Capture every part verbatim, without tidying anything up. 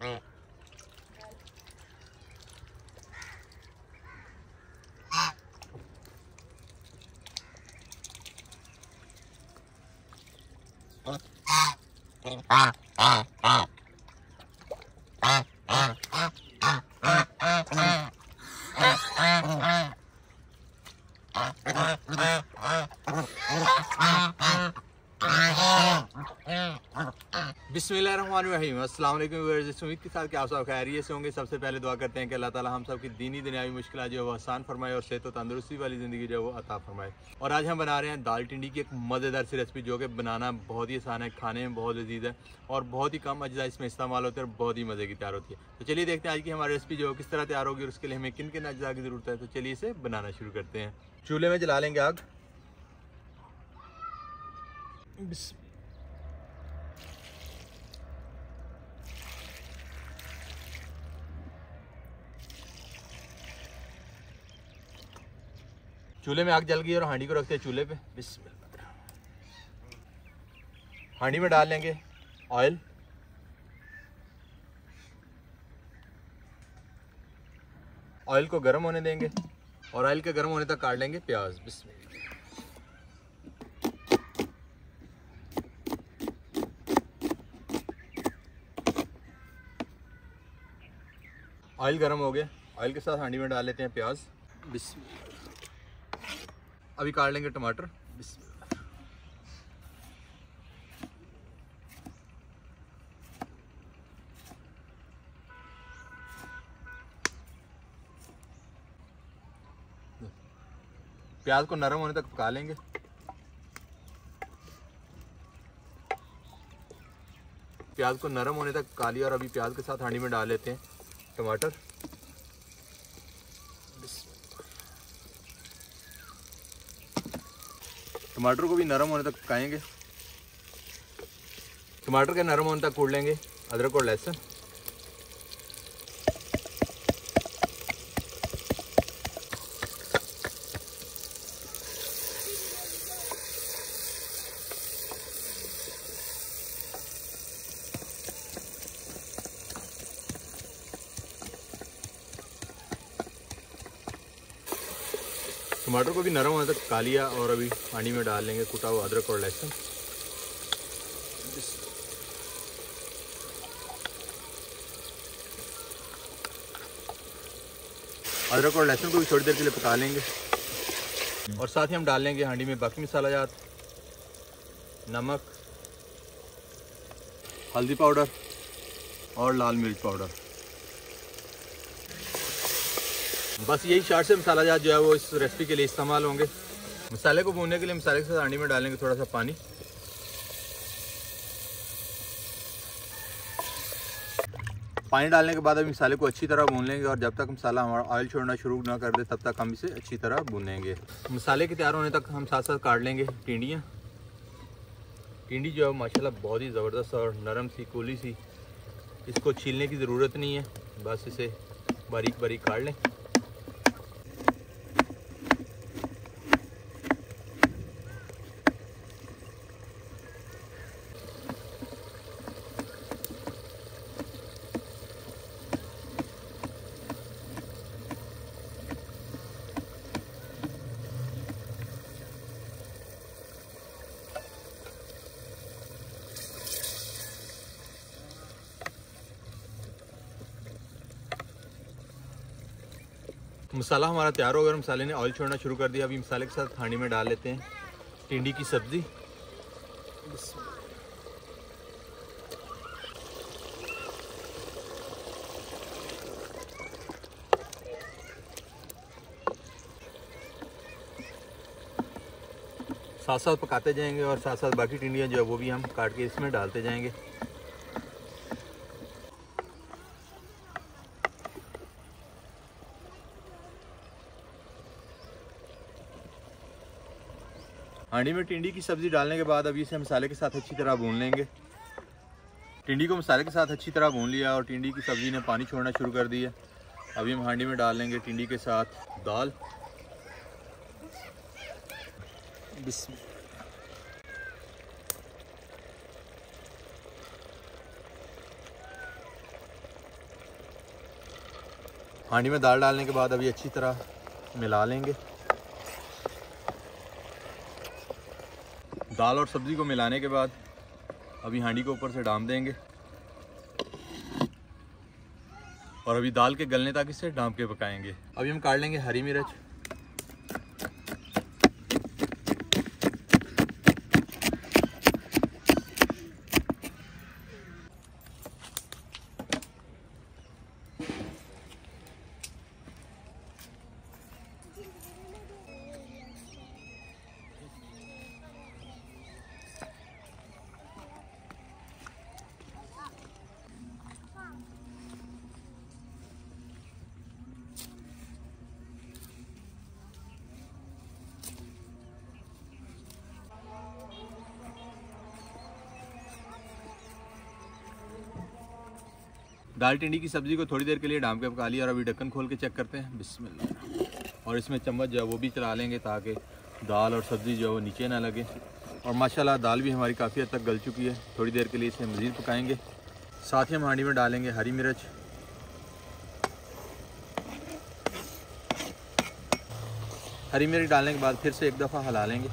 बिस्मिल्लाहिर्रहमानिर्रहीम। अस्सलाम वालेकुम व्यूअर्स, इस उम्मीद के साथ कि आप सब खैरियत से होंगे। सबसे पहले दुआ करते हैं कि अल्लाह ताला हम सब की दीनी दुनियावी मुश्किल जो है वो आसान फरमाए और सेहत और तंदुरुस्ती वाली ज़िंदगी जो है वो अता फरमाए। और आज हम बना रहे हैं दाल टिंडी की एक मज़ेदार सी रेसिपी, जो कि बनाना बहुत ही आसान है, खाने में बहुत लजीज है और बहुत ही कम अज्जा इसमें इस्तेमाल होते हैं और बहुत ही मज़े की तैयार होती है। तो चलिए देखते हैं आज की हमारी रेसिपी जो किस तरह तैयार होगी और उसके लिए हमें किन किन अज्जा की ज़रूरत है। तो चलिए इसे बनाना शुरू करते हैं। चूल्हे में जला लेंगे आग। चूल्हे में आग जल गई और हांडी को रखते हैं चूल्हे पे। बिस्मिल्लाह। हांडी में डाल लेंगे ऑयल। ऑयल को गर्म होने देंगे और ऑयल के गर्म होने तक काट लेंगे प्याज। बिस्मिल्लाह। ऑयल गर्म हो गया, ऑयल के साथ हांडी में डाल लेते हैं प्याज। बिस्मिल्लाह। अभी काट लेंगे टमाटर। प्याज को नरम होने तक पका लेंगे। प्याज को नरम होने तक पका लिया और अभी प्याज के साथ हांडी में डाल लेते हैं टमाटर। टमाटर को भी नरम होने तक पकाएंगे। टमाटर के नरम होने तक कूट लेंगे अदरक और लहसुन। टमाटर को भी नरम होने तक पका लिया और अभी पानी में डाल लेंगे कुटा हुआ अदरक और लहसुन। अदरक और लहसुन को भी थोड़ी देर के लिए पका लेंगे और साथ ही हम डाल लेंगे हांडी में बाकी मसाला जात, नमक, हल्दी पाउडर और लाल मिर्च पाउडर। बस यही चार से मसाला जात जो है वो इस रेसिपी के लिए इस्तेमाल होंगे। मसाले को भूनने के लिए मसाले के साथ हांडी में डालेंगे थोड़ा सा पानी। पानी डालने के बाद अभी मसाले को अच्छी तरह भून लेंगे और जब तक मसाला हमारा ऑयल छोड़ना शुरू ना कर दे तब तक हम इसे अच्छी तरह भूनेंगे। मसाले के तैयार होने तक हम साथ साथ काट लेंगे टिंडियाँ। टिंडी जो है माशाल्लाह बहुत ही ज़बरदस्त और नरम सी कूली सी, इसको छीलने की ज़रूरत नहीं है, बस इसे बारीक बारीक काट लें। मसाला हमारा तैयार हो गया, मसाले ने ऑयल छोड़ना शुरू कर दिया। अभी मसाले के साथ हांडी में डाल लेते हैं टिंडी की सब्ज़ी। साथ साथ पकाते जाएंगे और साथ साथ बाकी टिंडियाँ जो है वो भी हम काट के इसमें डालते जाएंगे। हांडी में टिंडी की सब्ज़ी डालने के बाद अभी इसे मसाले के साथ अच्छी तरह भून लेंगे। टिंडी को मसाले के साथ अच्छी तरह भून लिया और टिंडी की सब्ज़ी ने पानी छोड़ना शुरू कर दिया। अभी हम हांडी में डाल लेंगे टिंडी के साथ दाल। बिस्मिल्लाह। हांडी में दाल डालने के बाद अभी अच्छी तरह मिला लेंगे। दाल और सब्ज़ी को मिलाने के बाद अभी हांडी को ऊपर से डाम देंगे और अभी दाल के गलने तक इसे डाम के पकाएंगे। अभी हम काट लेंगे हरी मिर्च, दाल टिंडी की सब्ज़ी को थोड़ी देर के लिए डाम के पका लिया और अभी ढक्कन खोल के चेक करते हैं। बिस्मिल्लाह। और इसमें चम्मच जो है वो भी चला लेंगे ताकि दाल और सब्ज़ी जो है वो नीचे ना लगे। और माशाल्लाह दाल भी हमारी काफ़ी हद तक गल चुकी है। थोड़ी देर के लिए इसे मज़ीद पकाएंगे। साथ ही हम हांडी में डालेंगे हरी मिर्च, हरी मिर्च डालने के बाद फिर से एक दफ़ा हिला लेंगे।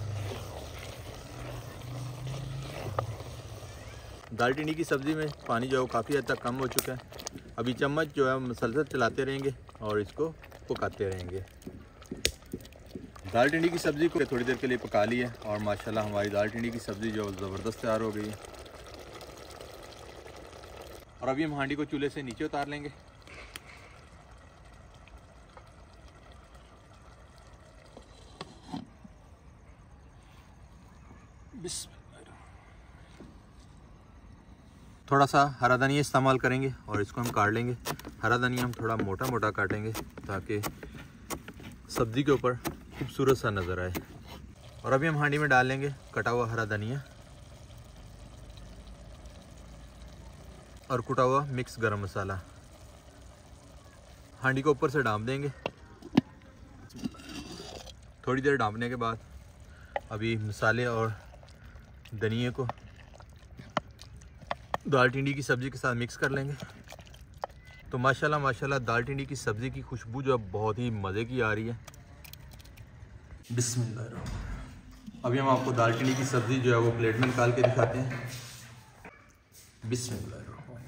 दाल टिंडी की सब्ज़ी में पानी जो है काफ़ी हद तक कम हो चुका है। अभी चम्मच जो है मुसलसल चलाते रहेंगे और इसको पकाते रहेंगे। दाल टिंडी की सब्ज़ी को थोड़ी देर के लिए पका ली है और माशाल्लाह हमारी दाल टिंडी की सब्ज़ी जो ज़बरदस्त तैयार हो गई है। और अभी हम हांडी को चूल्हे से नीचे उतार लेंगे। थोड़ा सा हरा धनिया इस्तेमाल करेंगे और इसको हम काट लेंगे। हरा धनिया हम थोड़ा मोटा मोटा काटेंगे ताकि सब्ज़ी के ऊपर खूबसूरत सा नज़र आए। और अभी हम हांडी में डाल लेंगे कटा हुआ हरा धनिया और कुटा हुआ मिक्स गरम मसाला। हांडी को ऊपर से डांप देंगे। थोड़ी देर डांपने के बाद अभी मसाले और धनिए को दाल टिंडी की सब्ज़ी के साथ मिक्स कर लेंगे। तो माशाल्लाह माशाल्लाह दाल टिंडी की सब्ज़ी की खुशबू जो है बहुत ही मज़े की आ रही है। बिस्मिल्लाह। अभी हम आपको दाल टिंडी की सब्ज़ी जो है वो प्लेट में निकाल के दिखाते हैं। बिस्मिल्लाह।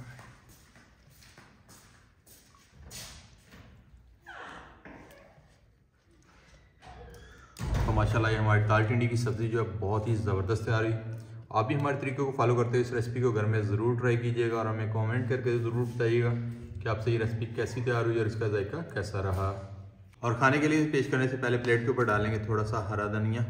तो माशाल्लाह ये हमारी दाल टिंडी की सब्ज़ी जो है बहुत ही ज़बरदस्त तैयार हुई। आप भी हमारे तरीक़ों को फॉलो करते हुए इस रेसिपी को घर में ज़रूर ट्राई कीजिएगा और हमें कमेंट करके ज़रूर बताइएगा कि आपसे ये रेसिपी कैसी तैयार हुई और इसका जायका कैसा रहा। और खाने के लिए पेश करने से पहले प्लेट के ऊपर डालेंगे थोड़ा सा हरा धनिया,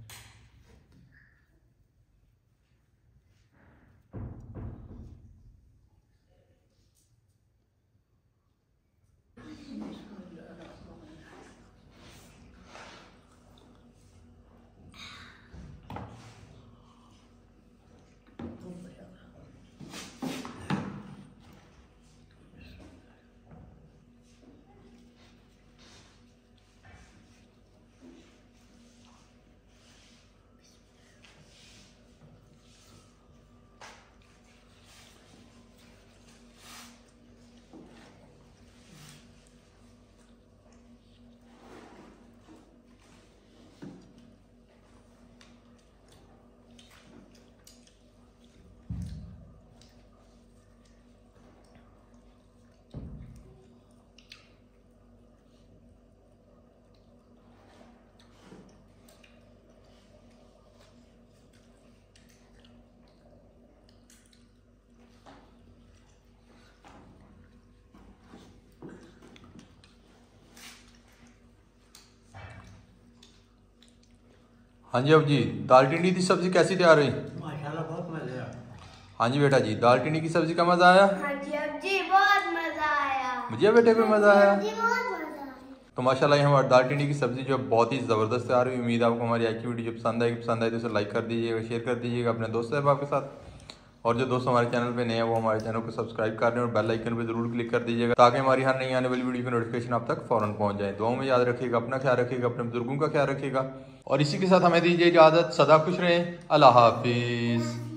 हाँ जी अब जी दाल टिंडी की सब्जी कैसी तैयार हुई? माशाल्लाह बहुत मजा आया। हाँ जी बेटा जी दाल टिंडी की सब्जी का मजा आया? हाँ जी अब जी बहुत मजा आया। मुझे बेटे को मजा आया? जी बहुत मजा आया। तो माशाल्लाह ये हमारी दाल टिंडी की सब्जी जो है बहुत ही ज़बरदस्त तैयार हुई। उम्मीद आपको हमारी आज की वीडियो पसंद आएगी। पसंद आए तो उसे लाइक कर दीजिएगा, शेयर कर दीजिएगा अपने दोस्त साहब के साथ। और जो दोस्त हमारे चैनल पे नए हैं वो हमारे चैनल को सब्सक्राइब कर दें और बेल आइकन पे जरूर क्लिक कर दीजिएगा ताकि हमारी हर नई आने वाली वीडियो की नोटिफिकेशन आप तक फौरन पहुंच जाए। दुआओं में याद रखिएगा, अपना ख्याल रखिएगा, अपने बुजुर्गों का ख्याल रखिएगा और इसी के साथ हमें दीजिए इजाज़त। सदा खुश रहें। अल्लाह हाफिज़।